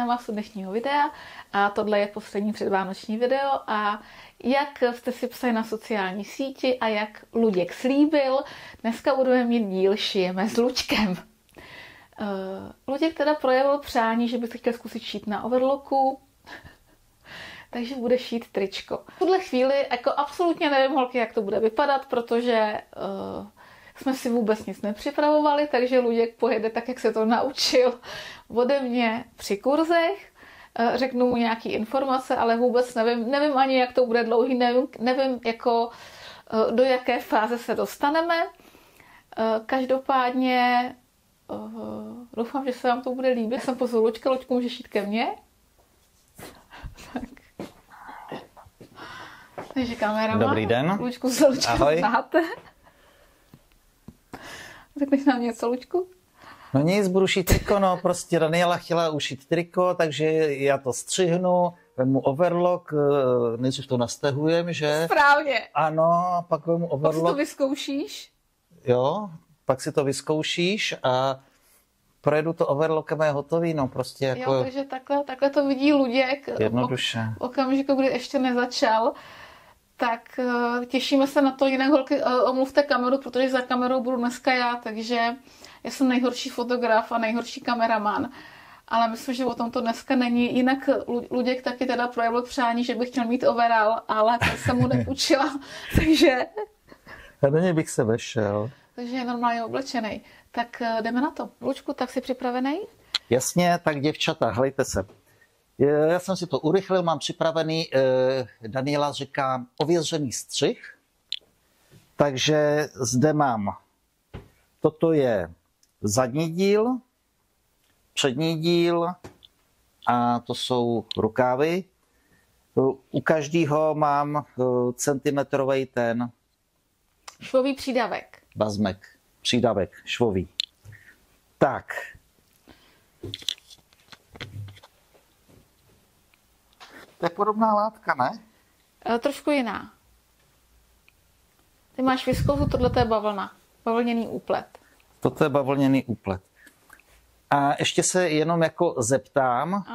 vítám vás u dnešního videa a tohle je poslední předvánoční video a jak jste si psali na sociální síti a jak Luděk slíbil, dneska budeme mít díl Šijeme s Luďkem. Luděk teda projevil přání, že by se chtěl zkusit šít na overlocku, takže bude šít tričko. V tuhle chvíli jako absolutně nevím, holky, jak to bude vypadat, protože jsme si vůbec nic nepřipravovali, takže Luděk pojede tak, jak se to naučil ode mě při kurzech. Řeknu mu nějaké informace, ale vůbec nevím ani, jak to bude dlouhý, nevím jako do jaké fáze se dostaneme. Každopádně doufám, že se vám to bude líbit. Jsem pozval Luďka, Luďku může šít ke mně. Tak. Takže kamera. Dobrý den. Luďku se Luďkem znáte. Řekneš nám něco, Luďku? No nic, budu šít triko, no prostě Daniela chtěla ušít triko, takže já to střihnu, vemu overlock, nejdřív to nastahujem, že? Správně. Ano, pak vemu overlock. Pak si to vyzkoušíš? Jo, pak si to vyzkoušíš a projedu to overlockem a je hotový, no prostě jako... Jo, takže takhle to vidí Luděk. Jednoduše. V okamžiku, kdy ještě nezačal. Tak těšíme se na to, jinak holky, omluvte kameru, protože za kamerou budu dneska já, takže já jsem nejhorší fotograf a nejhorší kameraman. Ale myslím, že o tom to dneska není. Jinak Luděk taky teda projevil přání, že bych chtěl mít overall, ale to jsem mu nepůjčila, takže... A do něj bych se vešel. Takže je normálně oblečený. Tak jdeme na to. Lučku, tak jsi připravený? Jasně, tak děvčata, hlejte se. Já jsem si to urychlil, mám připravený, Daniela říká, ověřený střih. Takže zde mám, toto je zadní díl, přední díl a to jsou rukávy. U každého mám centimetrový ten... Švový přídavek. Bazmek, přídavek, švový. Tak. To je podobná látka, ne? Trošku jiná. Ty máš viskózu, tohle je bavlna. Bavlněný úplet. Toto je bavlněný úplet. A ještě se jenom jako zeptám,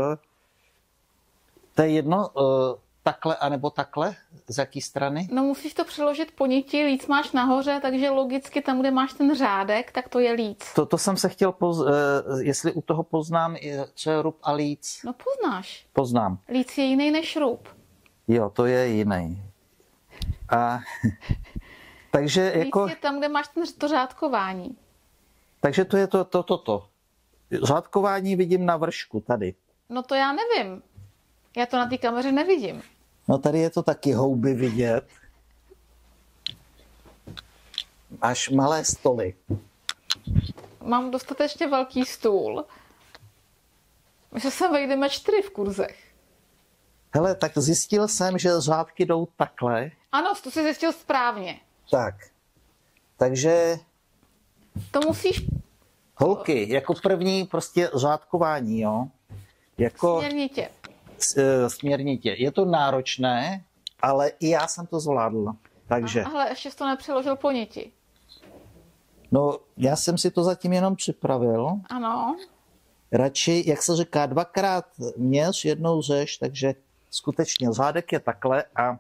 to je jedno, takhle anebo takhle? Z jaký strany? No musíš to přeložit po niti, líc máš nahoře, takže logicky tam, kde máš ten řádek, tak to je líc. To jsem se chtěl, jestli u toho poznám, co je rub a líc. No poznáš. Poznám. Líc je jiný než rub. Jo, to je jiný. A takže líc jako... je tam, kde máš to řádkování. Takže to je toto. Řádkování vidím na vršku, tady. No to já nevím. Já to na té kameře nevidím. No tady je to taky houby vidět. Máš malé stoly. Mám dostatečně velký stůl. My se sem vejdeme 4 v kurzech. Hele, tak zjistil jsem, že řádky jdou takhle. Ano, to jsi zjistil správně. Tak. Takže... To musíš... Holky, jako první prostě řádkování, jo. Jako... Směrnitě. Směrnitě. Je to náročné, ale i já jsem to zvládl. Takže... Ale ještě jsi to nepřeložil po niti. No, já jsem si to zatím jenom připravil. Ano. Radši, jak se říká, 2krát měř, jednou řeš, takže skutečně řádek je takhle a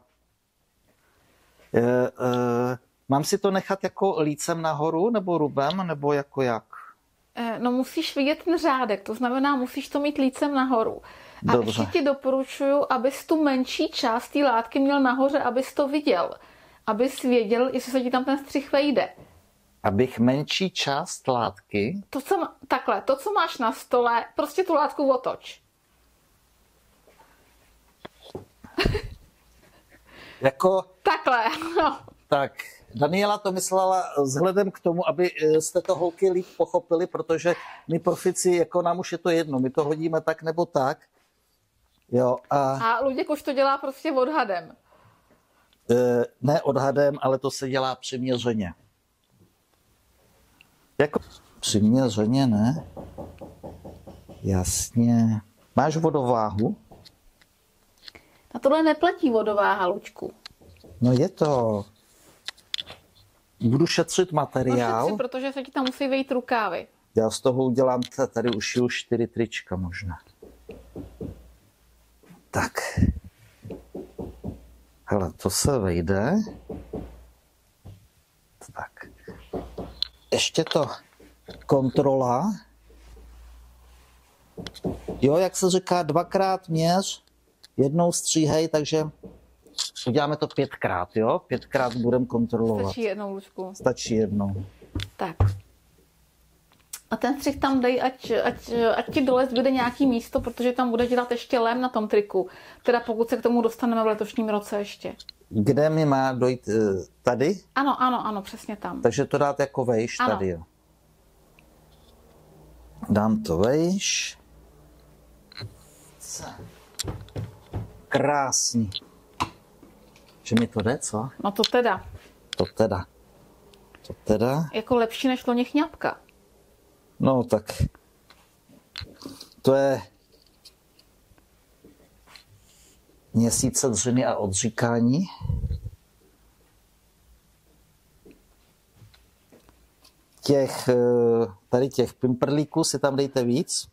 mám si to nechat jako lícem nahoru, nebo rubem, nebo jako jak? No musíš vidět ten řádek, to znamená, musíš to mít lícem nahoru. A dobře. ještě ti doporučuju, abys tu menší část té látky měl nahoře, abys to viděl. Abys věděl, jestli se ti tam ten střih vejde. Abych menší část látky... To, co máš na stole, prostě tu látku otoč. Jako... Takhle, no. Tak, Daniela to myslela vzhledem k tomu, aby jste to holky líp pochopili, protože my profici, jako nám už je to jedno, my to hodíme tak nebo tak. Jo, a Luděk už to dělá prostě odhadem. Ne odhadem, ale to se dělá přiměřeně. Jako přiměřeně, ne? Jasně. Máš vodováhu? Na tohle neplatí vodováha, Luďku. No je to. Budu šetřit materiál. No šetři, protože se ti tam musí vejít rukávy. Já z toho udělám, tady ušiju 4 trička možná. Tak. Hele, to se vejde. Tak. Ještě to kontrola. Jo, jak se říká, dvakrát měř, jednou stříhej, takže uděláme to 5krát, jo? 5krát budeme kontrolovat. Stačí jednou, Lučku. Stačí jednou. Tak. A ten střih tam dej, ať ti dole zbyde nějaký místo, protože tam bude dělat ještě lém na tom triku. Teda pokud se k tomu dostaneme v letošním roce ještě. Kde mi má dojít? Tady? Ano, přesně tam. Takže to dát jako vejš tady, jo. Dám to vejš. Krásný. Že mi to jde, co? No to teda. To teda. Jako lepší než loni chňapka. No tak. To je měsíce dřiny a odříkání. Tady těch pimperlíků si tam dejte víc.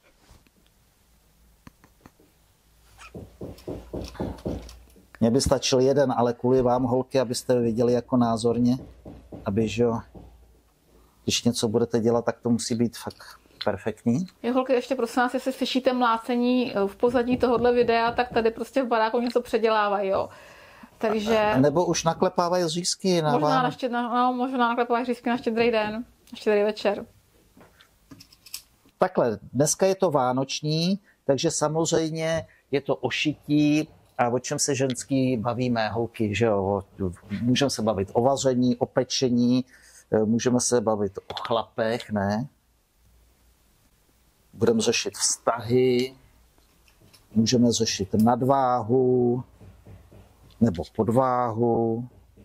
Mně by stačil jeden, ale kvůli vám, holky, abyste viděli jako názorně, aby, že jo, když něco budete dělat, tak to musí být fakt perfektní. Jo, holky, ještě prosím vás, jestli slyšíte mlácení v pozadí tohohle videa, tak tady prostě v baráku něco předělávají, jo. Takže... Nebo už naklepávají řízky na možná naklepávají řízky na Štědrý den, na Štědrý večer. Takhle, dneska je to vánoční, takže samozřejmě je to o šití a o čem se ženský bavíme, holky, že jo. Můžeme se bavit o vaření, o pečení, můžeme se bavit o chlapech, ne? Budeme řešit vztahy, můžeme řešit nadváhu nebo podváhu.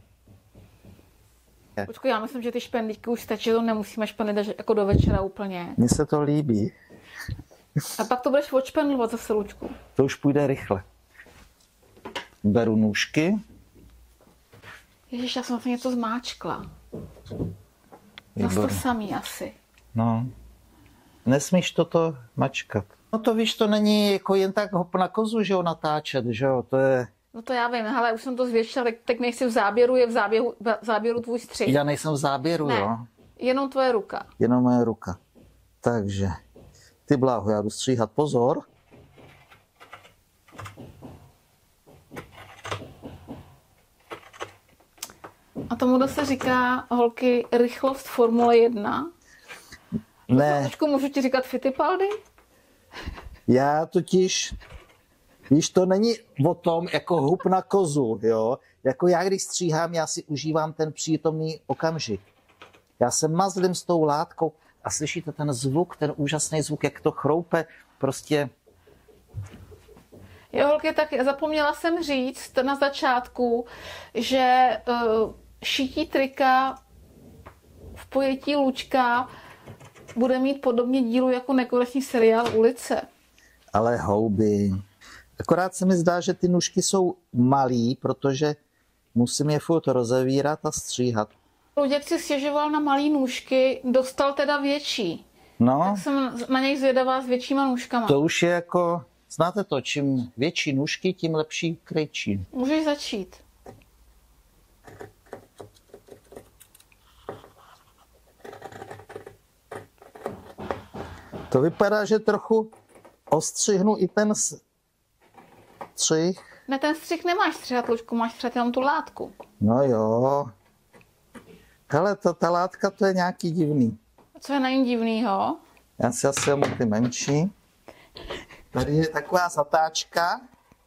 Počkej, já myslím, že ty špendlíky už stačí, to nemusíme špendlit jako do večera úplně. Mně se to líbí. A pak to budeš odšpendlovat zase, Lučku. To už půjde rychle. Beru nůžky. Ježiš, já jsem vlastně něco zmáčkla. Zase to samý asi. No. Nesmíš toto mačkat. No to víš, to není jako jen tak hop na kozu, že jo, natáčet, že jo, to je... No to já vím, ale už jsem to zvětšila, tak nejsi v záběru, je v záběru tvůj střih. Já nejsem v záběru, ne, jo. Jenom tvoje ruka. Jenom moje ruka. Takže, ty bláho, já jdu stříhat, pozor. A tomu se říká, holky, rychlost Formule 1. Ne. Trošku můžu ti říkat Fittipaldi? Já totiž, víš, to není o tom jako hup na kozu, jo. Jako já, když stříhám, já si užívám ten přítomný okamžik. Já se mazlím s tou látkou a slyšíte ten zvuk, ten úžasný zvuk, jak to chroupe, prostě... Jo, holky, tak zapomněla jsem říct na začátku, že šití trika v pojetí Lučka bude mít podobně dílu jako nekoneční seriál Ulice. Ale houby. Akorát se mi zdá, že ty nůžky jsou malý, protože musím je furt rozevírat a stříhat. Luděk si stěžoval na malý nůžky, dostal teda větší. No. Tak jsem na něj zvědavá s většíma nůžkama. To už je jako, znáte to, čím větší nůžky, tím lepší krejčí. Můžeš začít. To vypadá, že trochu ostřihnu i ten střih. Ne, ten střih nemáš střihat, Lučku, máš střihat jenom tu látku. No jo. Hele, ta látka, to je nějaký divný. Co je na ní divnýho? Já si asi vezmu ty menší. Tady je taková zatáčka,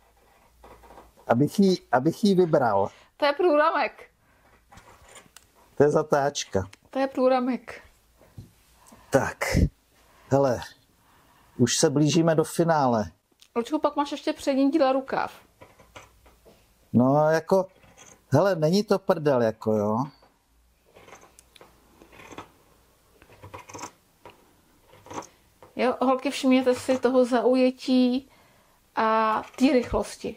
abych jí vybral. To je průramek. To je zatáčka. To je průramek. Tak, hele, už se blížíme do finále. Lučku, pak máš ještě přední díl rukav. No, jako, hele, není to prdel, jako jo. Jo, holky, všimněte si toho zaujetí a té rychlosti.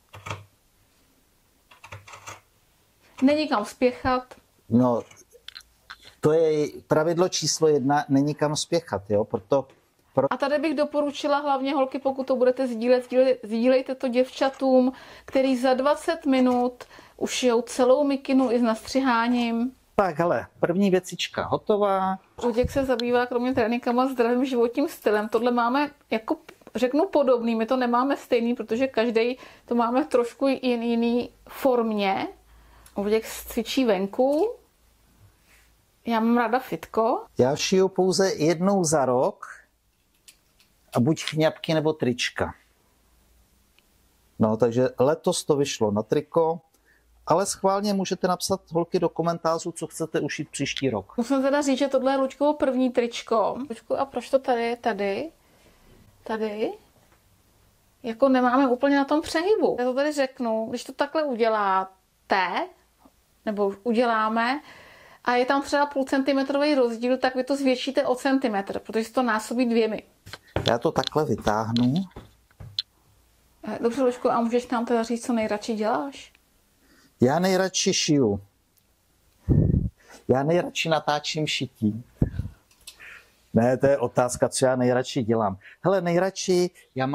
Není kam spěchat. No, to je pravidlo číslo 1, není kam spěchat, jo, A tady bych doporučila hlavně holky, pokud to budete sdílejte to děvčatům, který za 20 minut už šijou celou mikinu i s nastřiháním. Tak hele, první věcička hotová. Luděk se zabývá kromě tréninkama zdravým životním stylem. Tohle máme jako řeknu podobný, my to nemáme stejný, protože každý to máme v trošku jiný formě. Luděk cvičí venku. Já mám ráda fitko. Já šiju pouze jednou za rok a buď chňapky nebo trička. No, takže letos to vyšlo na triko, ale schválně můžete napsat holky do komentářů, co chcete ušít příští rok. Musím teda říct, že tohle je Luďkovo první tričko. A proč to tady? Jako nemáme úplně na tom přehybu. Já to tady řeknu, když to takhle uděláte, nebo uděláme, a je tam třeba půl centimetrový rozdíl, tak vy to zvětšíte o centimetr, protože se to násobí 2. Já to takhle vytáhnu. Dobře, Luďku, a můžeš nám teda říct, co nejradši děláš? Já nejradši šiju. Já nejradši natáčím šití. Ne, to je otázka, co já nejradši dělám. Hele, nejradši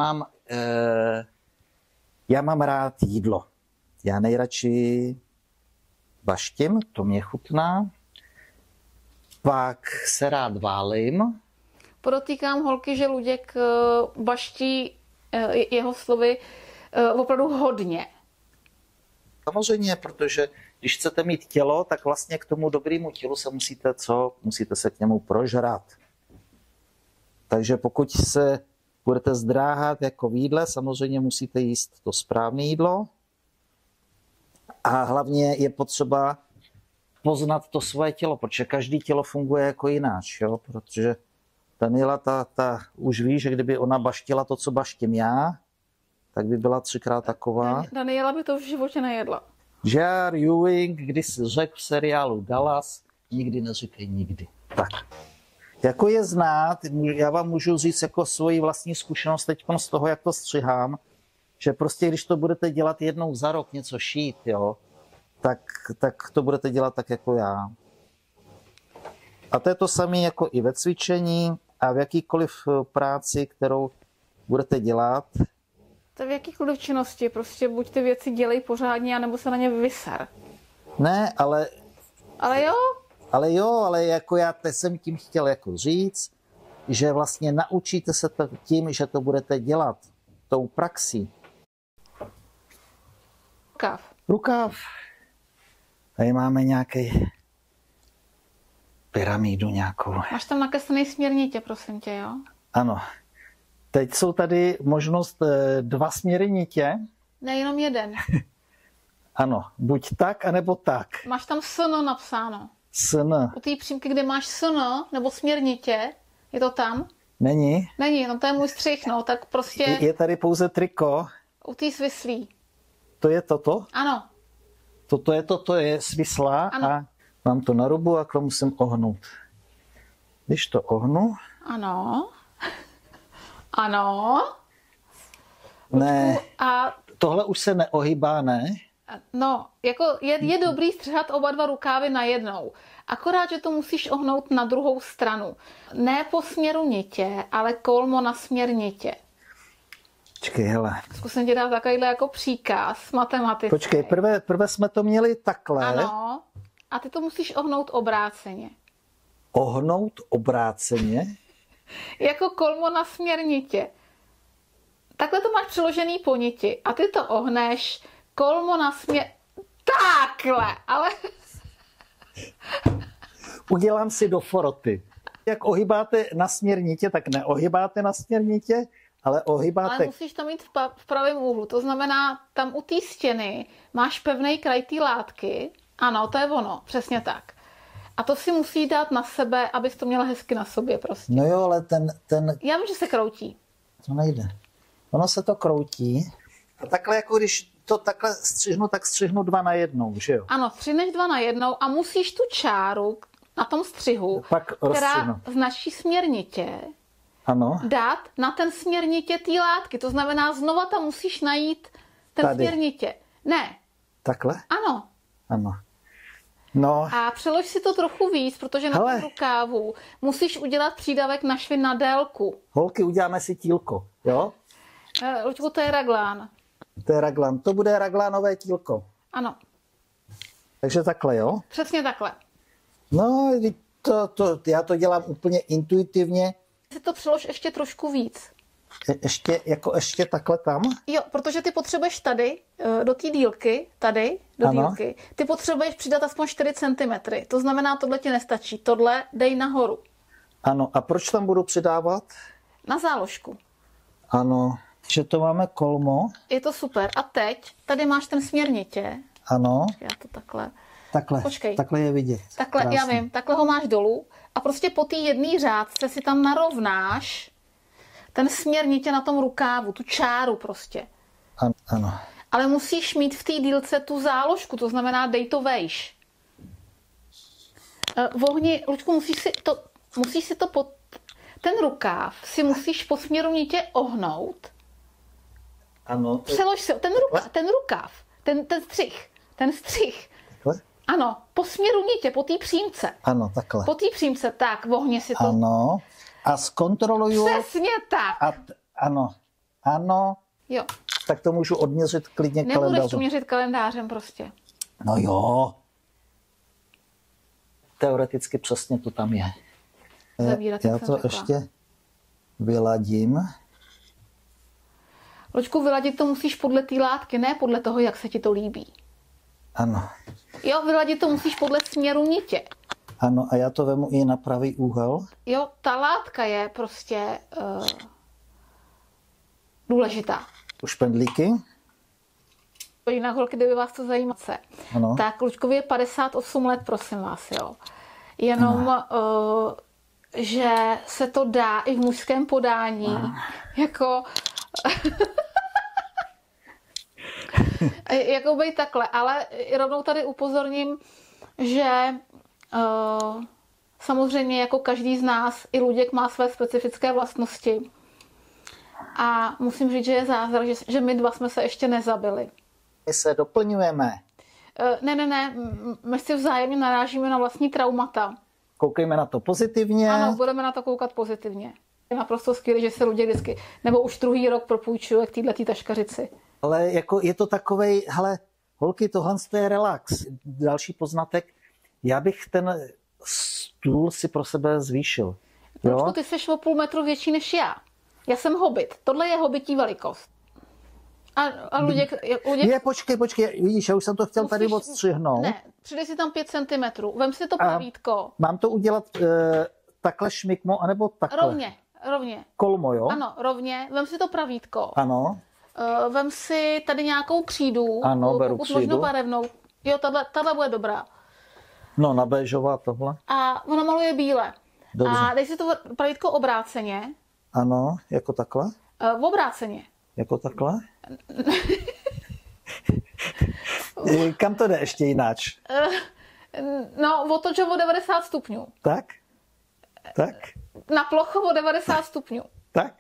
já mám rád jídlo. Já nejradši baštím, to mě chutná. Pak se rád válím. Podotýkám holky, že Luděk baští jeho slovy opravdu hodně. Samozřejmě, protože když chcete mít tělo, tak vlastně k tomu dobrému tělu se musíte se k němu prožrat. Takže pokud se budete zdráhat jako v jídle, samozřejmě musíte jíst to správné jídlo. A hlavně je potřeba poznat to svoje tělo, protože každé tělo funguje jako jináč. Jo? Protože Daniela ta už ví, že kdyby ona baštila to, co baštím já, tak by byla 3krát taková. Daniela by to v životě nejedla. J.R. Ewing, když si řekl v seriálu Dallas, nikdy neříkej nikdy. Tak. Jako je znát, já vám můžu říct jako svoji vlastní zkušenost teď z toho, jak to střihám, že prostě když to budete dělat jednou za rok něco šít, jo, tak to budete dělat tak jako já. A to je to samé jako i ve cvičení a v jakýkoliv práci, kterou budete dělat. To v jakýkoliv činnosti, prostě buď ty věci dělej pořádně, anebo se na ně vyser. Ne, ale... Ale jo? Ale jako já jsem tím chtěl jako říct, že vlastně naučíte se to tím, že to budete dělat tou praxí. Rukav. Tady máme nějaký pyramidu nějakou. Máš tam nakreslený směrnitě, prosím tě, jo? Ano. Teď jsou tady možnost 2 směry nitě. Ne, jenom jeden. Ano, buď tak, anebo tak. Máš tam SN napsáno. SN. U té přímky, kde máš SN, nebo směrnitě, je to tam? Není. Není, no to je můj střih, no, tak prostě... Je tady pouze triko. U té svislí. To je toto? Ano. Toto je svislá a mám to na rubu a to musím ohnout. Když to ohnu... Ano. Ano. Ne, a tohle už se neohybá, ne? No, jako je dobrý střihat oba 2 rukávy najednou. Akorát, že to musíš ohnout na druhou stranu. Ne po směru nitě, ale kolmo na směr nitě. Počkej, hele. Zkusím ti dát takovýhle jako příkaz matematický. Počkej, prvé jsme to měli takhle. Ano. A ty to musíš ohnout obráceně. Ohnout obráceně? Jako kolmo na směr nitě. Takhle to máš přiložený po niti. A ty to ohneš kolmo na směr... Takhle, ale... Udělám si do foroty. Jak ohybáte na směr nitě, tak neohybáte na směr nitě, ale ohybáte... Ale musíš to mít v pravém úhlu. To znamená, tam u té stěny máš pevný kraj té látky. Ano, to je ono, přesně tak. A to si musí dát na sebe, abys to měla hezky na sobě prostě. No jo, ale ten... Já vím, že se kroutí. To nejde. Ono se to kroutí. A takhle jako když to takhle střihnu, tak střihnu 2 na jednou, že jo? Ano, střihneš 2 na jednou a musíš tu čáru na tom střihu, která značí směr nitě, ano, dát na ten směr nitě té látky. To znamená, znova tam musíš najít ten tady. směr nitě. Ne. Takhle? Ano. Ano. No, A přelož si to trochu víc, protože na Hele. tom rukávu musíš udělat přídavek na švy na délku. holky, uděláme si tílko, jo? Luďku, to je raglán. To je raglan. To bude raglánové tílko. Ano, Takže takhle, jo? přesně takhle. No, já to dělám úplně intuitivně. Si to přelož ještě trošku víc. Ještě takhle tam. Jo, protože ty potřebuješ tady, do té dílky, tady, do Ano. dílky, ty potřebuješ přidat aspoň 4 cm. To znamená, tohle ti nestačí. Tohle dej nahoru. Ano, a proč tam budu přidávat? Na záložku. Ano, že to máme kolmo. Je to super. A teď, tady máš ten směr nitě. Ano, Já to takhle. takhle. Počkej. Takhle je vidět. Takhle, já Krásně. vím, takhle ho máš dolů a prostě po té jedné řádce si tam narovnáš ten směr nitě na tom rukávu, tu čáru prostě. Ano. Ale musíš mít v té dílce tu záložku, to znamená dej to vejš. V ohni, Luďku, musíš si to ten rukáv si musíš po směru nitě ohnout. Ano. Přelož si ten rukáv, ten střih. Takhle? Ano, po směru nitě, po té přímce. Ano, takhle. Po té přímce, tak, v ohni si to. Ano. A zkontroluju. Přesně tak. Ano. Jo. Tak to můžu odměřit klidně Nebudeš to kalendářem. měřit kalendářem prostě. No jo. Teoreticky přesně to tam je. Zavírat, Já jak jsem to řekla. ještě vyladím. Loďku, vyladit to musíš podle té látky, ne podle toho, jak se ti to líbí. Ano. Jo, vyladit to musíš podle směru nitě. Ano, a já to vemu i na pravý úhel. Jo, ta látka je prostě důležitá. Už pendlíky. Jinak, holky, kdyby vás to zajímá, Ano. tak Luďkovi je 58 let, prosím vás, jo. Jenom, že se to dá i v mužském podání, jako... jako být takhle, ale rovnou tady upozorním, že samozřejmě jako každý z nás, i Luděk má své specifické vlastnosti. A musím říct, že je zázrak, že my dva jsme se ještě nezabili. My se doplňujeme. Ne, my si vzájemně narážíme na vlastní traumata. Koukejme na to pozitivně. Ano, budeme na to koukat pozitivně. Je naprosto skvělé, že se Luděk vždycky, nebo už druhý rok propůjčuje k této taškařici. Ale jako je to takovej, hele, holky, tohle je relax. Další poznatek, já bych ten stůl si pro sebe zvýšil. Lučku, Jo? ty jsi o půl metru větší než já. Já jsem hobit. Tohle je hobití velikost. A Luděk... Je, počkej, vidíš, já už jsem to chtěl tady musíš- odstřihnout. Ne, přidej si tam 5 cm. Vem si to pravítko. Mám to udělat takhle šmikmo, anebo takhle? Rovně. Kolmo, jo? Ano, rovně. Vem si to pravítko. Ano. Vem si tady nějakou křídu. Ano, beru pokud křídu. možno barevnou. Jo, tahle bude dobrá. No, na béžová tohle. A ona maluje bíle. Dobře. A dej si to pravítko obráceně. Ano, jako takhle? Obráceně. Jako takhle? Kam to jde ještě jináč? No, otoč ho o 90 stupňů. Tak? Tak? Na plochu o 90 stupňů. Tak?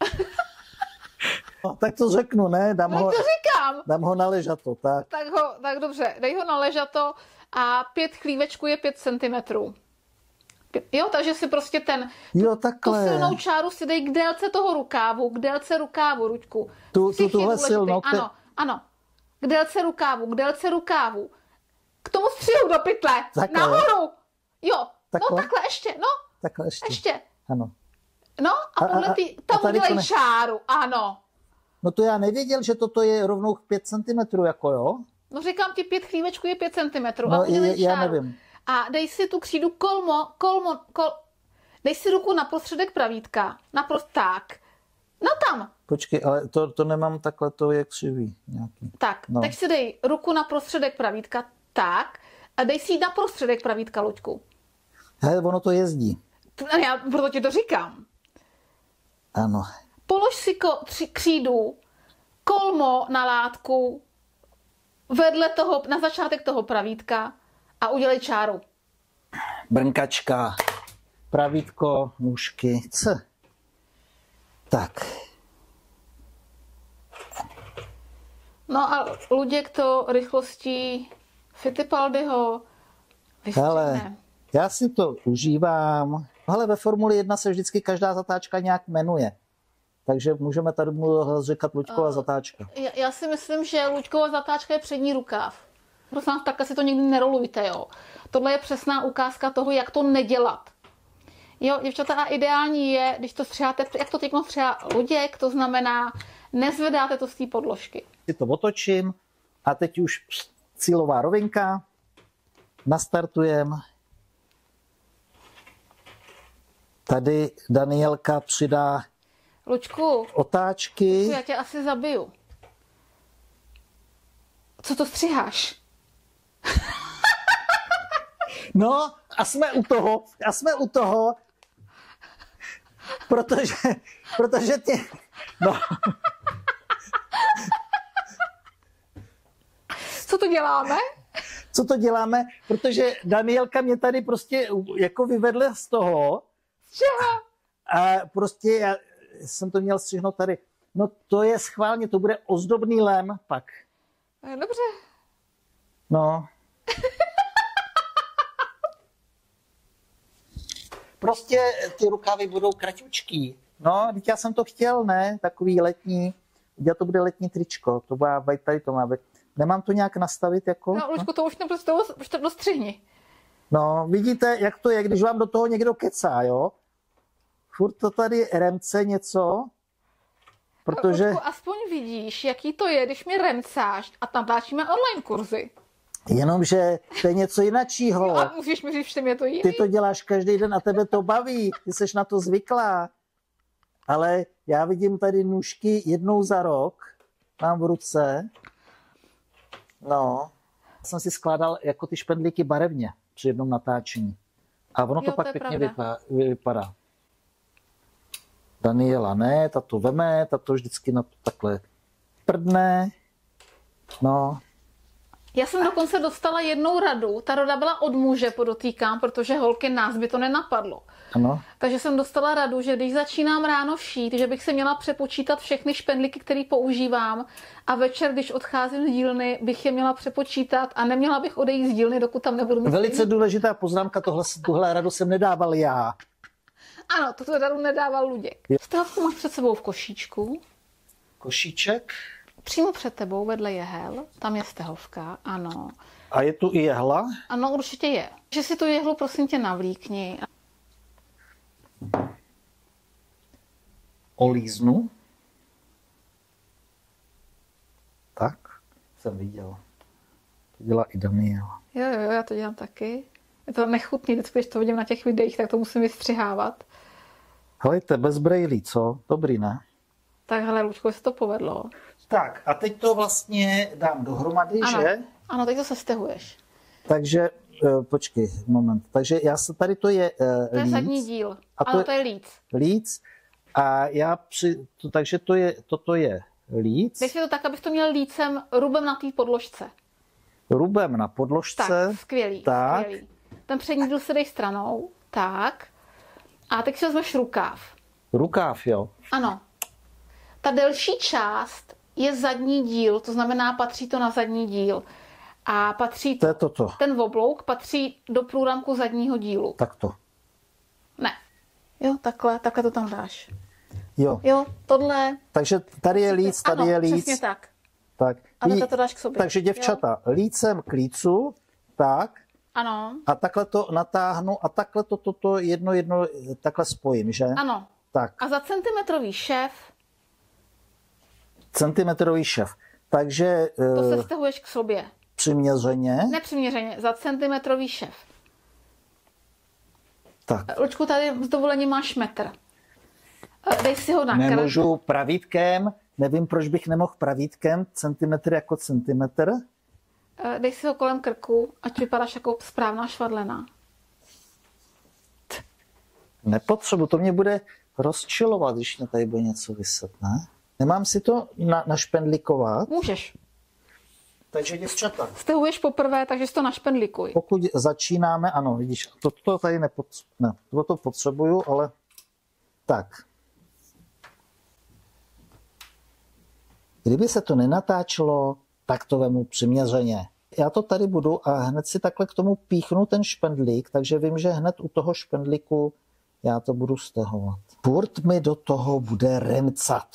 No, tak to řeknu, ne? No, to říkám. Dám ho na ležato, tak. Tak dobře, dej ho na ležato a 5 chlívečků je 5 cm. Jo, takže si prostě Jo, tu takhle. silnou čáru si dej k délce toho rukávu, k délce rukávu, Ruďku. Střih je tuhle důležitý. silnou, Ano. K délce rukávu. K tomu střihu do pytle. Takhle. Nahoru. Jo, Takhle. no takhle ještě, no. Takhle ještě. Ještě. Ano. No a podle tam tady to udělej ne- čáru, ano. No to já nevěděl, že toto je rovnou 5 cm, jako jo? No říkám ti, 5 chlívečků je 5 cm. No, a udělej já čáru. nevím. A dej si tu křídu dej si ruku na prostředek pravítka. Tak. No tam. Počkej, ale to nemám takhle, to je křivý nějaký. Tak, No. teď si dej ruku na prostředek pravítka. Tak. A dej si ji na prostředek pravítka, Luďku. Hele, ono to jezdí. Já proto ti to říkám. Ano. Polož si křídu, kolmo na látku, vedle toho, na začátek toho pravítka a udělej čáru. Brnkačka, pravítko, nůžky, c. Tak. No a Luděk to rychlostí Fittipaldiho Hele, já si to užívám. Ale ve Formuli 1 se vždycky každá zatáčka nějak jmenuje. Takže můžeme tady říkat Luďková zatáčka. Já si myslím, že Luďková zatáčka je přední rukáv. Prosím vás, takhle si to nikdy nerolujte, jo. Tohle je přesná ukázka toho, jak to nedělat. Jo, děvčata, a ideální je, když to střiháte, jak to teď střihá Luděk, to znamená, nezvedáte to z té podložky. Si to otočím a teď už cílová rovinka. Nastartujem. Tady Danielka přidá Luďku, otáčky. já tě asi zabiju. Co to střiháš? No a jsme u toho, protože ty, no. Co to děláme? Co to děláme? Protože Danielka mě tady prostě jako vyvedla z toho. Čeho? A prostě já jsem to měl střihnout tady. No to je schválně, to bude ozdobný lem pak. Dobře. No. Prostě ty rukávy budou kratičký. No, teď já jsem to chtěl, ne? Takový letní. Já to bude letní tričko. To bude, tady to má být. Nemám to nějak nastavit jako? No, Luďku, to už to dostřihni. No, vidíte, jak to je, když vám do toho někdo kecá, jo? Furt to tady remce něco, protože... Luďku, aspoň vidíš, jaký to je, když mě remcáš a tam dáčíme online kurzy. Jenomže to je něco jinačího. No a musíš mi říct, že mě to jiný. Ty to děláš každý den a tebe to baví. Ty jsi na to zvyklá. Ale já vidím tady nůžky jednou za rok. Mám v ruce. No. Jsem si skládal jako ty špendlíky barevně při jednom natáčení. A ono to pak pěkně vypadá. Daniela ne, ta to veme, ta to vždycky na to takhle prdne. No. Já jsem dokonce dostala jednou radu. Ta rada byla od muže, podotýkám, protože holky nás by to nenapadlo. Ano. Takže jsem dostala radu, že když začínám ráno šít, že bych se měla přepočítat všechny špendlíky, které používám, a večer, když odcházím z dílny, bych je měla přepočítat a neměla bych odejít z dílny, dokud tam nebudu mít. Velice důležitá poznámka, tuhle radu jsem nedával já. Ano, tuto radu nedával Luděk. Stahovku máš před sebou v košíčku. Košíček. Přímo před tebou vedle jehel, tam je stehovka, ano. A je tu i jehla? Ano, určitě je. Že si tu jehlu, prosím tě, navlíkni. Olíznu. Tak, jsem viděl. To dělá i Daniela. Jo, já to dělám taky. Je to nechutný, vždycky, když to vidím na těch videích, tak to musím vystřihávat. Helejte, bez brejlí, co? Dobrý, ne? Tak hele, Luďko, se to povedlo. Tak, a teď to vlastně dám dohromady, ano. že? Ano, teď to sestehuješ. Takže, počkej, moment. Takže tady to je To je líc. zadní díl. A Ano, to je líc. Líc. A takže toto je líc. Dej si to tak, abych to měl lícem rubem na té podložce. Rubem na podložce. Tak, skvělý, Tak. skvělý. Ten přední díl se dej stranou. Tak. A teď si vezmeš rukáv. Rukáv, jo. Ano. Ta delší část je zadní díl, to znamená, patří to na zadní díl. A patří To je toto. ten oblouk patří do průramku zadního dílu. Takto. Ne. Jo, takhle to tam dáš. Jo. Jo, tohle. Takže tady je líc, tady ano, je líc. přesně tak. Tak. A takhle to dáš k sobě. Takže děvčata, lícem k lícu, tak. Ano. A takhle to natáhnu a takhle toto jedno takhle spojím, že? Ano. Tak. A za centimetrový šéf Centimetrový šef. Takže to se stahuješ k sobě. přiměřeně. Nepřiměřeně, za centimetrový šéf. Tak. Lučku, tady s dovolením máš metr. Dej si ho na krk. Nemůžu pravítkem, nevím, proč bych nemohl pravítkem, centimetr jako centimetr. Dej si ho kolem krku, ať vypadáš jako správná švadlena. Nepotřebuji, to mě bude rozčilovat, když mě tady bude něco vyset, ne? Nemám si to našpendlikovat? Můžeš. Takže děvčata. Stahuješ poprvé, takže si to našpendlikuj. Pokud začínáme, ano, vidíš, to tady to potřebuju, ale tak. Kdyby se to nenatáčelo, tak to vemu přiměřeně. Já to tady budu a hned si takhle k tomu píchnu ten špendlík, takže vím, že hned u toho špendlíku já to budu stahovat. Furt mi do toho bude remcat.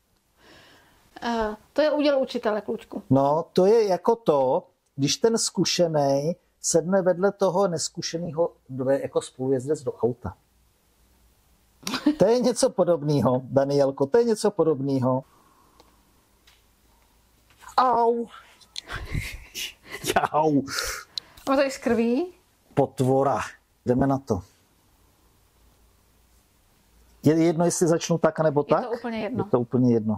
To je úděl učitele, klučku. No, to je jako to, když ten zkušený sedne vedle toho neskušeného jako spolujezdec do auta. To je něco podobného, Danielko, to je něco podobného. Au. Jau. Mám tady z krví. Potvora. Jdeme na to. Je jedno, jestli začnu tak, nebo tak? Je to úplně jedno. Je to úplně jedno.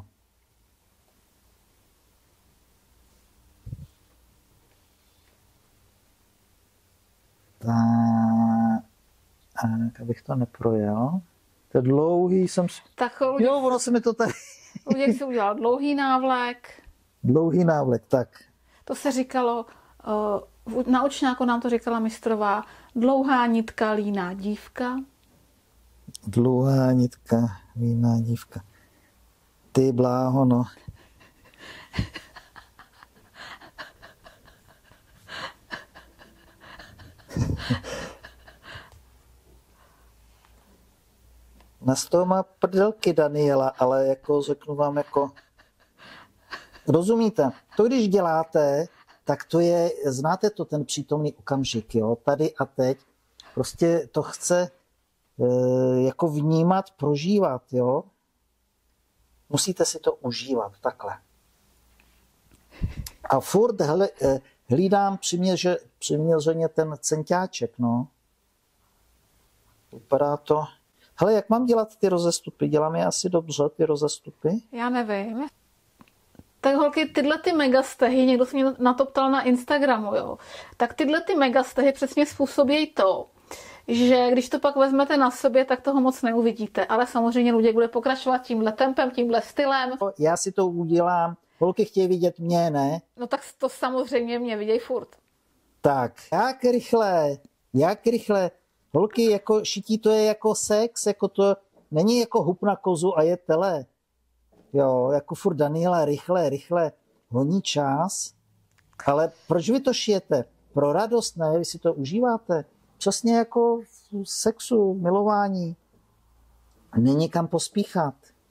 Tak, abych to neprojel. To je dlouhý, Tak jo, ono se mi to tady... Luděk si udělal dlouhý návlek. Dlouhý návlek, tak. To se říkalo, na učňáku nám to říkala mistrová, dlouhá nitka, líná dívka. Dlouhá nitka, líná dívka. Ty bláho, no. Na toho má prdelky Daniela, ale jako řeknu vám jako... Rozumíte? To, když děláte, tak to je, znáte to, ten přítomný okamžik, jo? Tady a teď. Prostě to chce jako vnímat, prožívat, jo? Musíte si to užívat, takhle. A furt hlídám přiměřeně ten centáček, no. Vypadá to... Hele, jak mám dělat ty rozestupy? Dělám je asi dobře, ty rozestupy? Já nevím. Tak holky, tyhle ty megastehy, někdo se mě na to ptal na Instagramu, jo. Tak tyhle ty megastehy přesně způsobí to, že když to pak vezmete na sobě, tak toho moc neuvidíte. Ale samozřejmě Luděk bude pokračovat tímhle tempem, tímhle stylem. Já si to udělám. Holky chtějí vidět mě, ne? No tak to samozřejmě mě viděj furt. Tak, jak rychle. Holky, jako šití to je jako sex, jako to není jako hup na kozu a je tele. Jo, jako furt Daniela, rychle, honí čas. Ale proč vy to šijete? Pro radost, ne? Vy si to užíváte. Přesně jako v sexu, milování. Není kam pospíchat.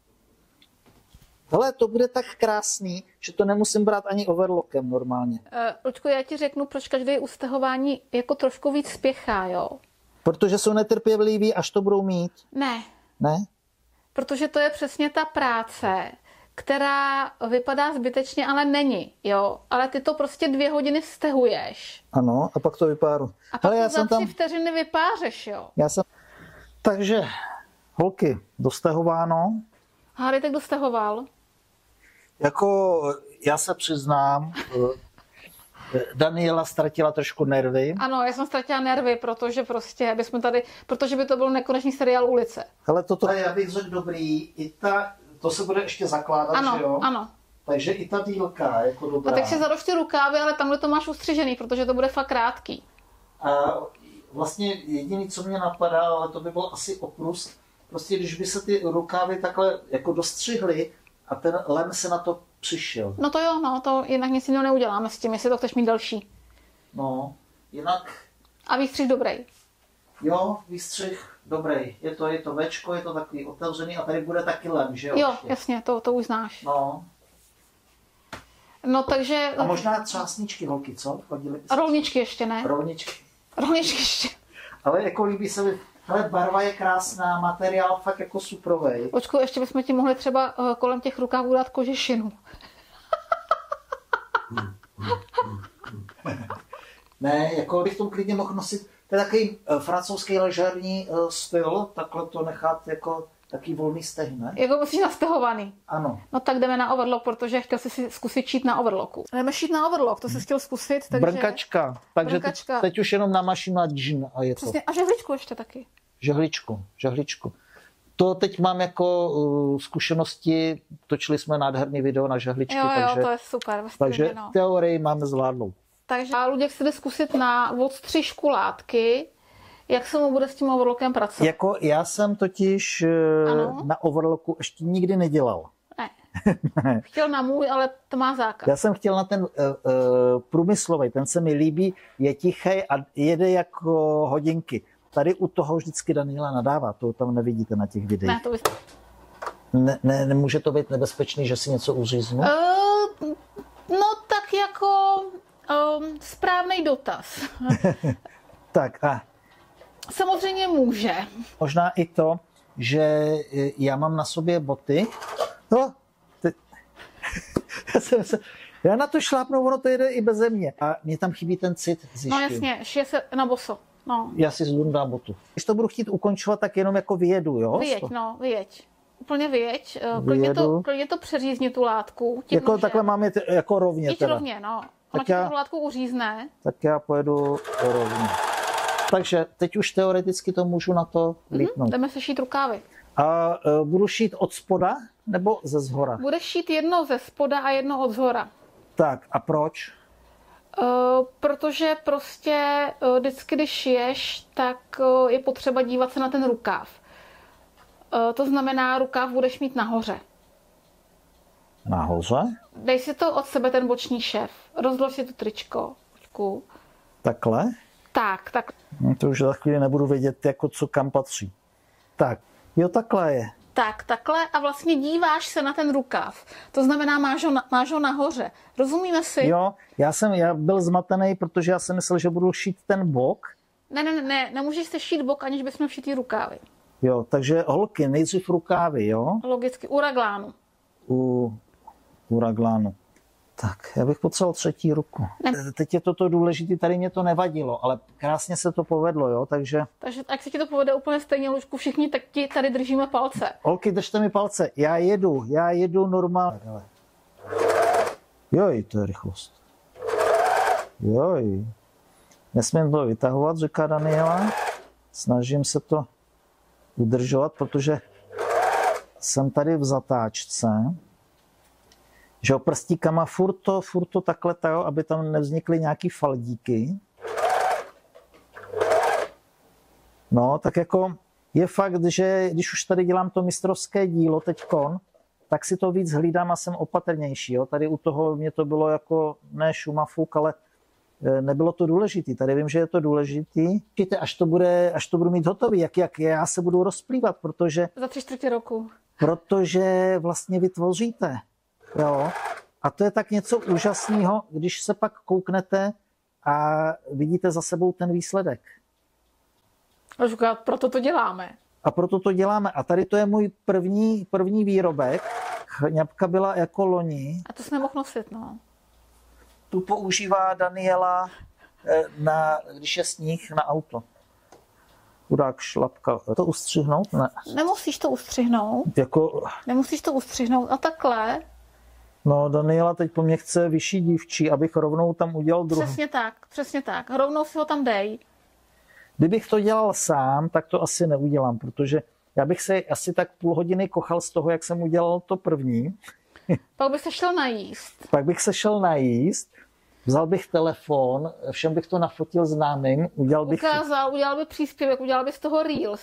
Hele, to bude tak krásný, že to nemusím brát ani overlockem normálně. Luďku, já ti řeknu, proč každé ustehování jako trošku víc spěchá, jo? Protože jsou netrpěliví, až to budou mít. Ne. Ne? Protože to je přesně ta práce, která vypadá zbytečně, ale není, jo. Ale ty to prostě 2 hodiny stehuješ. Ano, a pak to vypáru. A pak to za 3 vteřiny vypářeš, jo. Takže, holky, dostehováno. Háry, tak dostehoval. Jako, já se přiznám, Daniela ztratila trošku nervy. Ano, já jsem ztratila nervy, protože by to byl nekonečný seriál Ulice. Ale toto, já bych řekl dobrý, to se bude ještě zakládat, ano, že jo? Ano. Takže i ta dílka je jako dobrá. A tak si zadož ty rukávy, ale tamhle to máš ustřižený, protože to bude fakt krátký. A vlastně jediný, co mě napadá, ale to by byl asi oprus, prostě když by se ty rukávy takhle jako dostřihly a ten lem se na to přišel. No to jo, no, to jinak nic jiného neuděláme s tím, jestli to chceš mít delší. No, jinak... A výstřih dobrý. Jo, výstřih dobrý. Je to večko, je to takový otevřený a tady bude taky lem, že jo? Jo, jasně, to už znáš. No. No takže... A možná třásničky, holky, co? A rolničky ještě ne? Rolničky ještě. Ale jako líbí se mi... Hele, barva je krásná, materiál fakt jako suprovej. Počku, ještě bychom ti mohli třeba kolem těch rukávů dát kožešinu. Ne, jako bych to klidně mohl nosit, to je takový francouzský ležerní styl, takhle to nechat jako taký volný steh, ne? Jako musíš nastehovaný. Ano. No tak jdeme na overlock, protože chtěl jsi si zkusit šít na overlocku. Jdeme šít na overlock, to jsi chtěl zkusit, takže... Brnkačka, takže teď už jenom namaším na džin a je přesně, to. A žehličku ještě taky. Žehličku. To teď mám jako zkušenosti, točili jsme nádherný video na žehličky, jo, to je super. Takže no. teorii máme zvládnou. Takže Luděk si jde zkusit na odstřižku látky, jak se mu bude s tím overlockem pracovat. Jako já jsem totiž na overlocku ještě nikdy nedělal. Ne. Chtěl na můj, ale to má zákaz. Já jsem chtěl na ten průmyslový, ten se mi líbí, je tichý a jede jako hodinky. Tady u toho vždycky Daniela nadává, to tam nevidíte na těch videích. Ne, to bys... Nemůže to být nebezpečný, že si něco uříznu? No tak jako správný dotaz. Tak a Samozřejmě může. možná i to, že já mám na sobě boty. No, já na to šlápnu, ono to jede i beze mě. A mě tam chybí ten cit zjištění. No jasně, šije se na boso. No. Já si zdundám botu. Když to budu chtít ukončovat, tak jenom jako vyjedu, jo? Vyjeď. Úplně vyjeď. Vyjedu. Klidně to přeřízni tu látku. Jako takhle mám je jako rovně Jít teda. rovně, no. Ona ti tu látku uřízne. Tak já pojedu rovně. Takže teď už teoreticky to můžu na to lípnout. Jdeme se šít rukávy. A budu šít od spoda nebo ze zhora? Budeš šít jedno ze spoda a jedno od zhora. Tak a proč? Protože prostě vždycky, když šiješ, tak je potřeba dívat se na ten rukáv. To znamená, rukáv budeš mít nahoře. Nahoře? Dej si to od sebe ten boční šéf. Rozlož si to tričko. Počku. Takhle? Tak. No, to už za chvíli nebudu vědět, jako co kam patří. Tak, jo, takhle je. Tak, takhle a vlastně díváš se na ten rukáv. To znamená, máš ho nahoře. Rozumíme si? Jo, já byl zmatený, protože já jsem myslel, že budu šít ten bok. Ne, nemůžeš se šít bok, aniž bychom šitý rukávy. Jo, takže holky, nejdřív rukávy, jo? Logicky, u raglánu. U raglánu. Tak, já bych potřeboval třetí ruku. Ne. Teď je toto důležité, tady mě to nevadilo, ale krásně se to povedlo, jo, takže... Takže jak se ti to povede úplně stejně, Lučku, všichni, tak ti tady držíme palce. Holky, držte mi palce, já jedu normálně. Joj, to je rychlost. Joj. Nesmím to vytahovat, říká Daniela. Snažím se to udržovat, protože jsem tady v zatáčce. Že jo, prstíkama furt to takhle tajo, aby tam nevznikly nějaký faldíky. No, tak jako je fakt, že když už tady dělám to mistrovské dílo teďkon, tak si to víc hlídám a jsem opatrnější. Jo. Tady u toho mě to bylo jako ne šumafuk, ale nebylo to důležitý. Tady vím, že je to důležitý. Až to budu mít hotový, jak já se budu rozplývat, protože... Za 3/4 roku. Protože vlastně vytvoříte. Jo. A to je tak něco úžasného, když se pak kouknete a vidíte za sebou ten výsledek. Proto to děláme. A proto to děláme. A tady to je můj první výrobek. Chňapka byla jako loni. A to se nemohl nosit, no. Tu používá Daniela, když je sníh, na auto. Chudák šlapka. To ustřihnout? Ne. Nemusíš to ustřihnout. Nemusíš to ustřihnout. A takhle. No, Daniela teď po mně chce vyšší dívčí, abych rovnou tam udělal druhý. Přesně tak. Rovnou si ho tam dej. Kdybych to dělal sám, tak to asi neudělám, protože já bych se asi tak půl hodiny kochal z toho, jak jsem udělal to první. Pak bych se šel najíst. Vzal bych telefon, všem bych to nafotil známým, udělal bych příspěvek, udělal bych z toho reels.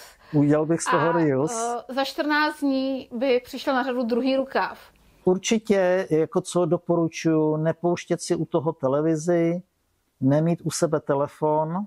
Za 14 dní by přišel na řadu druhý rukáv. Určitě, jako co doporučuji, nepouštět si u toho televizi, nemít u sebe telefon.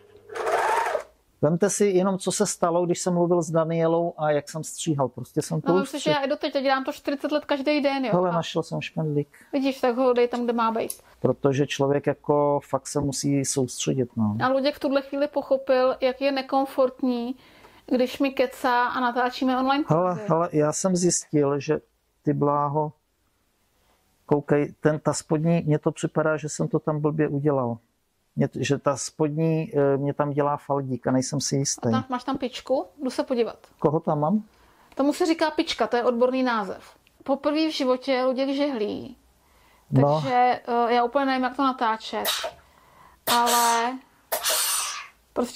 Vemte si jenom, co se stalo, když jsem mluvil s Danielou a jak jsem stříhal. Prostě jsem to myslím, že já i doteď dělám to 40 let každý den. Jo. Hele, našel jsem špendlík. Vidíš, tak ho dej tam, kde má být. Protože člověk jako fakt se musí soustředit. No. A Luděk v tuhle chvíli pochopil, jak je nekomfortní, když mi kecá a natáčíme online. Hele, já jsem zjistil, že ty bláho, koukej, ta spodní, mně to připadá, že jsem to tam blbě udělal. Že ta spodní mě tam dělá faldík a nejsem si jistý. Máš tam pičku? Jdu se podívat. Koho tam mám? Tomu se říká pička, to je odborný název. Poprvé v životě Luděk žehlí. Takže já úplně nevím, jak to natáčet. Ale prostě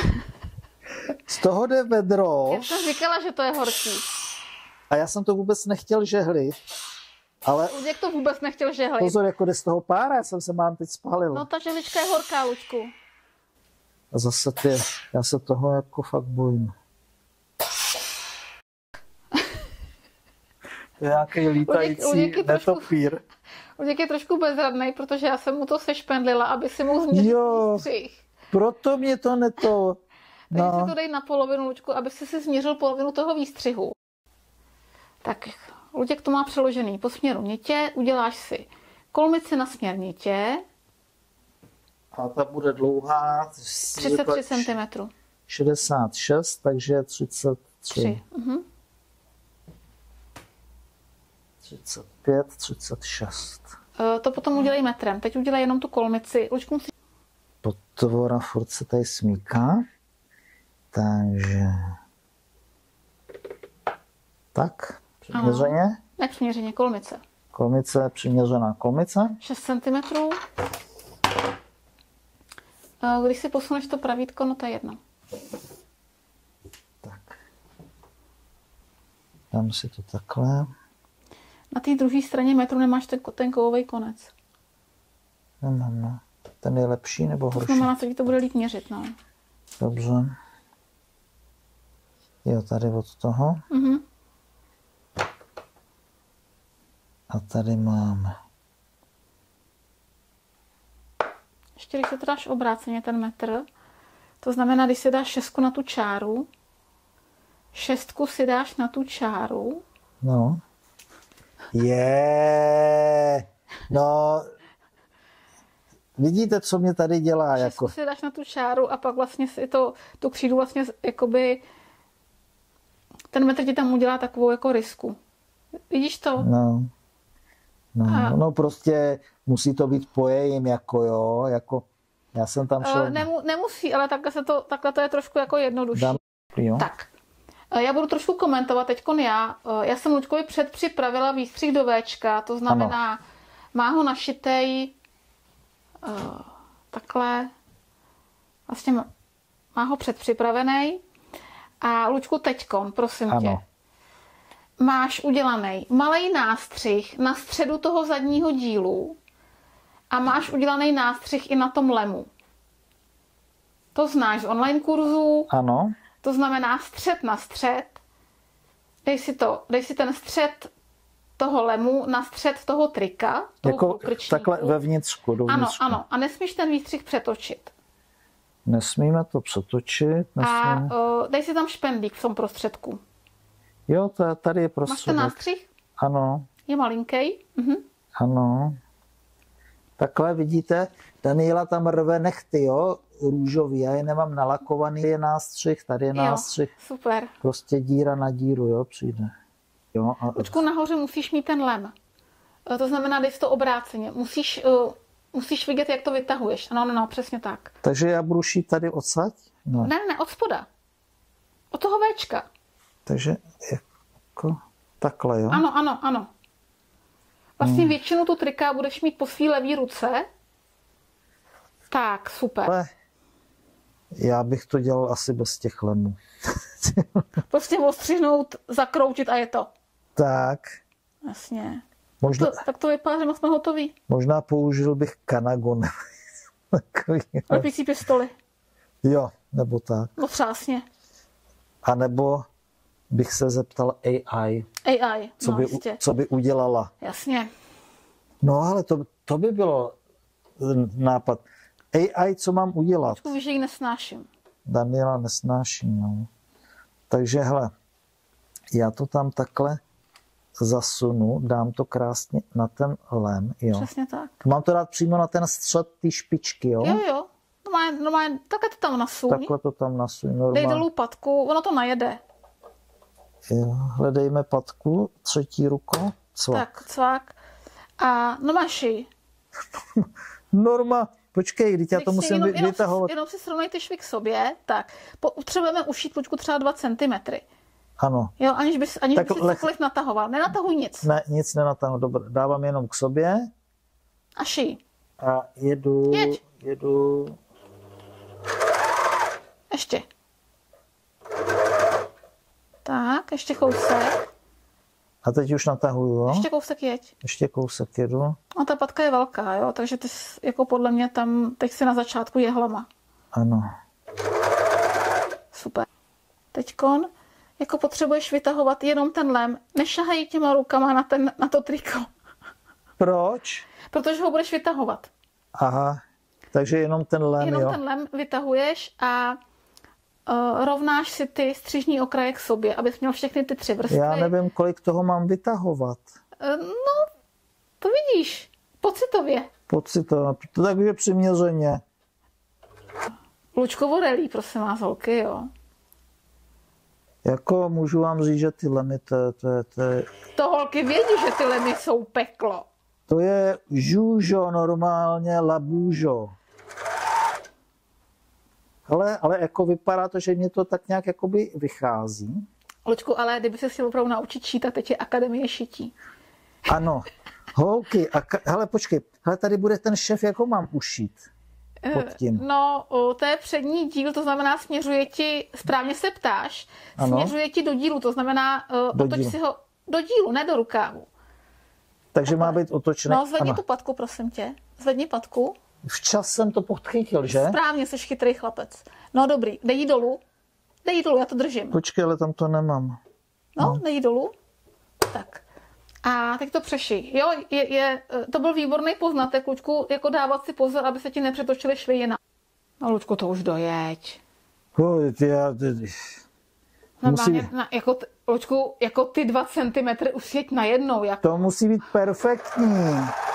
z toho jde vedro. Já jsem říkala, že to je horký. A já jsem to vůbec nechtěl žehlit. Ale Luděk to vůbec nechtěl žehlit. Pozor, jako jde z toho pára, já jsem se mám teď spálil. No ta žehlička je horká, Luďku. A zase já se toho jako fakt bojím. To je nějaký lítající netopír. Luděk je trošku bezradný, protože já jsem mu to sešpendlila, aby si mohl změřit výstřih. Proto mě to neto... Takže si to dej na polovinu, Luďku, aby si změřil polovinu toho výstřihu. Tak Luděk to má přeložený po směru nitě, uděláš si kolmici na směr nitě. A ta bude dlouhá 33 cm. 66, takže 33. 35, 36. To potom udělej metrem. Teď udělej jenom tu kolmici. Luďku musí... Potvora furt se tady smíká. Takže... Tak, přiměřeně. Nepřiměřeně, kolmice. Kolmice, přiměřená kolmice. 6 cm. Když si posuneš to pravítko, no to je jedno. Tak. Dám si to takhle. Na té druhé straně metru nemáš ten kovový konec. Nemám, no. Ten je lepší nebo horší? To znamená, co ti to bude líp měřit, no. Dobře. Jo, tady od toho. A tady máme. Ještě když se to dáš obráceně, ten metr, to znamená, když si dáš 6 na tu čáru, 6 si dáš na tu čáru. No. No, vidíte, co mě tady dělá? 6 jako... si dáš na tu čáru a pak vlastně si tu křídu vlastně jakoby ten metr ti tam udělá takovou jako rysku. Vidíš to? No, prostě musí to být po jejím, jako jo, jako já jsem tam šel... Nemusí, ale takhle to je trošku jako jednodušší. Tak, já budu trošku komentovat teďkon já. Já jsem Luďkovi předpřipravila výstřih do Včka, to znamená, má ho našitej takhle, vlastně má ho předpřipravený. A Luďku, teďkon, prosím tě, máš udělaný malej nástřih na středu toho zadního dílu a máš udělaný nástřih i na tom lemu. To znáš z online kurzu. Ano. To znamená střed na střed. Dej si ten střed toho lemu na střed toho trika. Jako takhle vevnitřku. Ano. A nesmíš ten výstřih přetočit. Nesmíme to přetočit. A dej si tam špendlík v tom prostředku. Jo, tady je prostředek. Máš ten nástřih? Ano. Je malinký? Ano. Takhle vidíte, Daniela tam rve nechty, jo, růžový. Já je nemám nalakovaný, je nástřih, tady je nástřih. Super. Prostě díra na díru, jo, přijde. Jo, Luďku, nahoře musíš mít ten lem. To znamená, dej si to obráceně. Musíš vidět, jak to vytahuješ. No, přesně tak. Takže já budu šít tady odsaď? No. Ne, od spoda. Od toho Včka. Takže jako takhle, jo? Ano. Vlastně většinu tu trika budeš mít po svý levý ruce. Tak, super. Ale já bych to dělal asi bez těch lemů. Prostě ostřihnout, zakroutit a je to. Tak. Jasně. Možná, tak to vypadá, že jsme hotoví. Možná použil bych kanagon. Lepící pistoli. Jo, nebo tak. No přásně. A nebo bych se zeptal AI. Co by udělala. Jasně. No ale to by bylo nápad. AI, co mám udělat? Víš, že ji nesnáším. Daniela nesnáší, no. Takže hele, já to tam takhle zasunu, dám to krásně na ten lem, jo. Přesně tak. Mám to dát přímo na ten střed ty špičky, jo? Jo. Normálně, takhle to tam nasuň. Takhle to tam nasuň, normálně. Dej dolů patku, ono to najede. Jo, hledejme patku, třetí rukou, cvak. Tak, cvak. A máš ji. Norma, počkej, teď já to musím vytahovat. Jenom si srovnej ty švy k sobě, tak. Potřebujeme ušít Luďku třeba 2 cm. Ano. Jo, aniž bys cokoliv natahoval. Nenatahuj nic. Ne, nic nenatahuji, dobře. Dávám jenom k sobě. A šij. A jedu. Ještě. Tak, ještě kousek. A teď už natahuju, jo? Ještě kousek jeď. Ještě kousek jedu. A ta patka je velká, jo? Takže ty jako podle mě tam, teď si na začátku jehlama. Ano. Super. Teďkon jako potřebuješ vytahovat jenom ten lem. Nešahají těma rukama na to triko. Proč? Protože ho budeš vytahovat. Aha, takže jenom ten lem, Jenom jo. ten lem vytahuješ a rovnáš si ty střižní okraje k sobě, abys měl všechny ty 3 vrstvy. Já nevím, kolik toho mám vytahovat. No, to vidíš. Pocitově. To takže přiměřeně. Lučkovo relí, prosím vás, holky, jo. Jako můžu vám říct, že ty lemy, To holky vědí, že ty lemy jsou peklo. to je žůžo normálně, labůžo. Ale jako vypadá to, že mě to tak nějak jakoby vychází. Lučku, ale kdyby se chtěl opravdu naučit šít, tak teď je akademie šití. Ano. Holky, hele počkej, hele tady bude ten šéf, jak ho mám ušít pod tím. No, to je přední díl, to znamená směřuje ti, správně se ptáš, Ano. směřuje ti do dílu, to znamená otoč dílu. si ho do dílu, ne do rukávu. Takže má být otočený. No, zvedni Ano. tu patku, prosím tě. Zvedni patku. Včas jsem to podchytil, že? Správně, jsi chytrý chlapec. No dobrý, dej jí dolů. Dej jí dolů, já to držím. Počkej, ale tam to nemám. No, dej jí dolů. Tak. A teď to přešij. Jo, to byl výborný poznatek, Lučku, jako dávat si pozor, aby se ti nepřetočily švy jinak. No, Lučku, to už dojeď. Normálně, Lučku, jako ty 2 centimetry už jeď najednou. To musí být perfektní.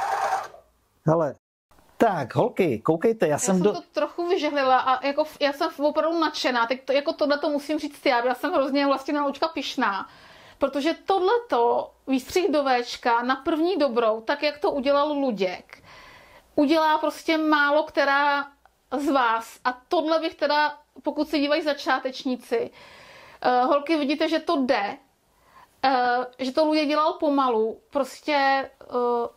Hele, tak, holky, koukejte, já jsem to trochu vyžehlila a jako, já jsem opravdu nadšená. Teď to, jako tohle to musím říct já jsem hrozně vlastně na Lučka pyšná. Protože tohleto výstřih do Véčka na první dobrou, tak jak to udělal Luděk, udělá prostě málo která z vás. A tohle bych teda, pokud se dívají začátečníci, holky, vidíte, že to jde, že to Luděk dělal pomalu, prostě a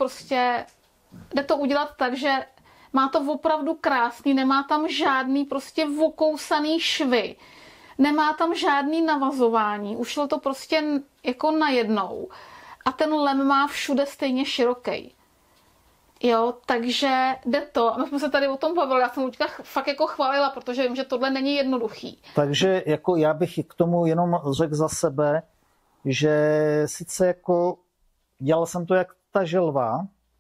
jde to udělat tak, že má to opravdu krásný, nemá tam žádný prostě vokousaný švy. Nemá tam žádný navazování, ušlo to prostě jako najednou. A ten lem má všude stejně široký. Jo, takže jde to. A my jsme se tady o tom bavili, já jsem Luďka fakt jako chválila, protože vím, že tohle není jednoduchý. Takže jako já bych k tomu jenom řekl za sebe, že sice jako dělal jsem to jak ta želva,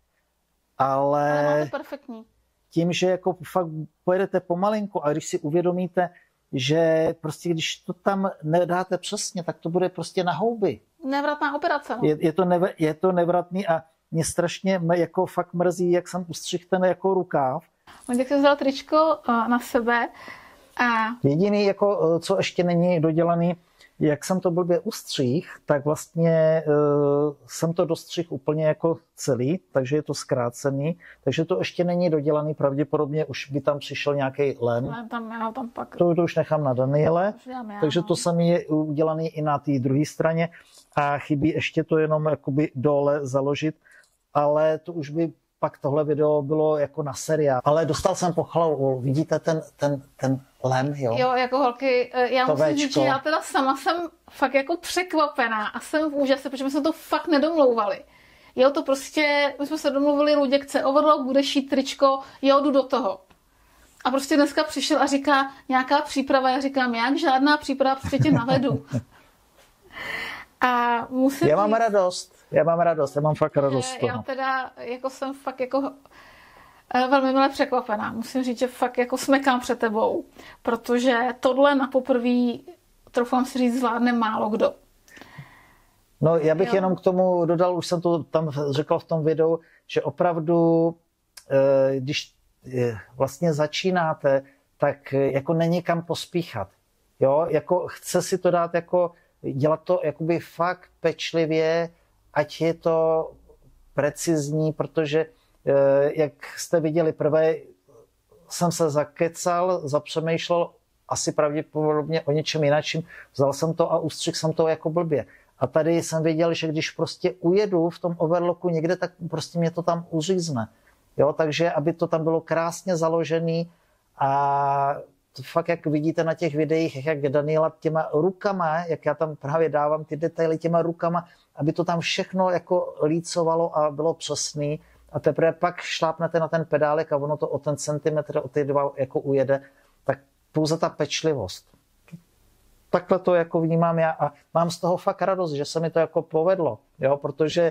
ale máte perfektní. Tím, že jako fakt pojedete pomalinku a když si uvědomíte, že prostě když to tam nedáte přesně, tak to bude prostě na houby. Nevratná operace. No. Je to nevratný a mě strašně jako fakt mrzí, jak jsem ustřihl ten jako rukáv. On tak si vzal tričko na sebe a... Jediný, jako, co ještě není dodělaný, jak jsem to blbě ustřih, tak vlastně jsem to dostřih úplně jako celý, takže je to zkrácený, takže to ještě není dodělaný, pravděpodobně už by tam přišel nějaký lem. Tam pak... To už nechám na Daniele, takže no. to samé je udělaný i na té druhé straně a chybí ještě to jenom jakoby dole založit, ale to už by pak tohle video bylo jako na seriál. Ale dostal jsem pochvalu, vidíte ten lem, jo? Jo, jako holky, já to musím říct, že já teda sama jsem fakt jako překvapená a jsem v úžase, protože my jsme to fakt nedomlouvali. Jo, to prostě, my jsme se domluvili, Luděk chce overlock, bude šít tričko, jo, jdu do toho. A prostě dneska přišel a říká, nějaká příprava, já říkám, jak žádná příprava, prostě tě navedu. A musím Já mám radost, já mám fakt radost z toho. Já teda jako jsem fakt jako velmi milé překvapená. Musím říct, že fakt jako smekám před tebou, protože tohle na poprví, troufám si říct, zvládne málo kdo. No, já bych jenom k tomu dodal, už jsem to tam řekl v tom videu, že opravdu, když vlastně začínáte, tak jako není kam pospíchat. Jo, jako chce si to dát jako, dělat to jakoby fakt pečlivě, ať je to precizní, protože jak jste viděli, prvé jsem se zakecal, zapřemýšlel asi pravděpodobně o něčem jináčím, vzal jsem to a ustřihl jsem to jako blbě. A tady jsem věděl, že když prostě ujedu v tom overlocku někde, tak prostě mě to tam uřízne. Jo, takže aby to tam bylo krásně založený a fakt, jak vidíte na těch videích, jak Daniela těma rukama, jak já tam právě dávám ty detaily těma rukama, aby to tam všechno jako lícovalo a bylo přesný. A teprve pak šlápnete na ten pedálek a ono to o ten centimetr, o ty 2 jako ujede, tak pouze ta pečlivost. takhle to jako vnímám já a mám z toho fakt radost, že se mi to jako povedlo, jo, protože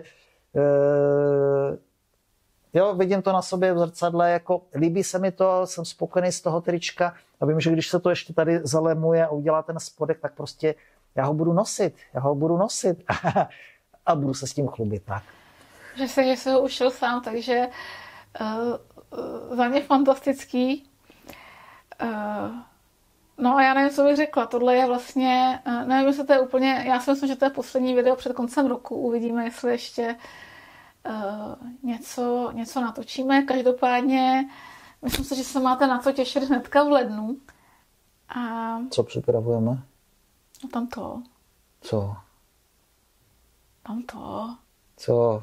jo, vidím to na sobě v zrcadle, jako líbí se mi to, jsem spokojený z toho trička a vím, že když se to ještě tady zalemuje a udělá ten spodek, tak prostě já ho budu nosit a budu se s tím chlubit, tak. Že se ho ušil sám, takže za mě fantastický. No a já nevím, co bych řekla. Tohle je vlastně, nevím, jestli to je úplně, já si myslím, že to je poslední video před koncem roku. Uvidíme, jestli ještě něco natočíme. Každopádně myslím si, že se máte na co těšit hnedka v lednu. A co připravujeme? No tam to. Co? Tam to. Co?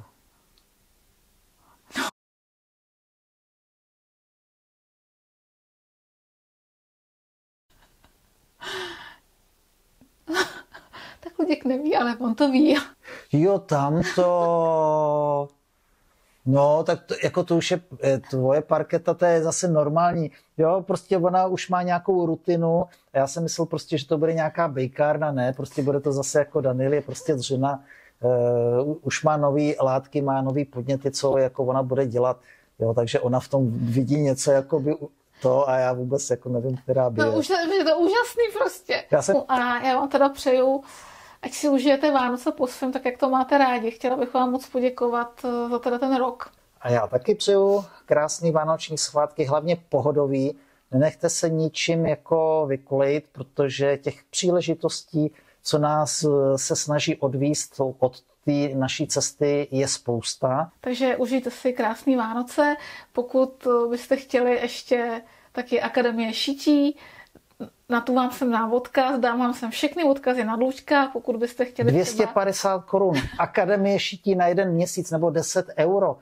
Tak Luděk neví, ale on to ví. Jo, tam to... No, tak to, jako to už je tvoje parketa, to je zase normální. Jo, prostě ona už má nějakou rutinu. Já jsem myslel prostě, že to bude nějaká bejkárna, ne, prostě bude to zase jako Daniel, je prostě dřina. Už má nový látky, má nový podněty, co jako ona bude dělat. Jo, takže ona v tom vidí něco jako by to a já vůbec jako nevím, která by. No, už je to úžasný prostě. A já vám teda přeju, ať si užijete Vánoce po svém, tak jak to máte rádi. Chtěla bych vám moc poděkovat za teda ten rok. A já taky přeju krásný vánoční svátky, hlavně pohodový. Nenechte se ničím jako vykolejit, protože těch příležitostí, co nás se snaží odvízt od té naší cesty, je spousta. Takže užijte si krásný Vánoce. Pokud byste chtěli ještě taky Akademie šití, na tu vám jsem dám odkaz, dám vám sem všechny odkazy na Luďka, pokud byste chtěli 250 korun. Akademie šití na 1 měsíc nebo 10 euro.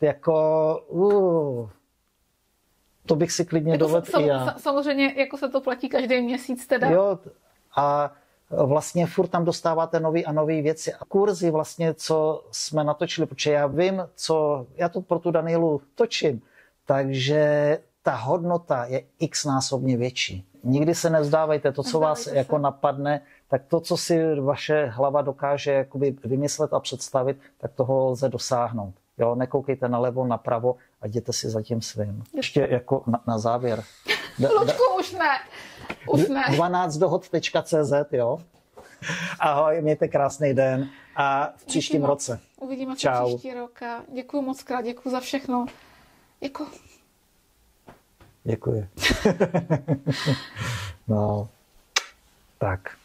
Jako, to bych si klidně jako dovedl i já. Samozřejmě, jako se to platí každý měsíc teda. Jo, a vlastně furt tam dostáváte nový a nový věci a kurzy vlastně, co jsme natočili, protože já vím, já to pro tu Danielu točím, takže ta hodnota je x-násobně větší. Nikdy se nevzdávejte, to, co vás jako napadne, tak to, co si vaše hlava dokáže jakoby vymyslet a představit, tak toho lze dosáhnout. Jo, nekoukejte nalevo, napravo a jděte si za tím svým. Ještě jako na závěr. Luďku, už ne. 12dohod.cz, jo. Ahoj, mějte krásný den a v příštím roce. Uvidíme se příští rok a děkuji moc krát, děkuji za všechno. Děkuji. No, tak.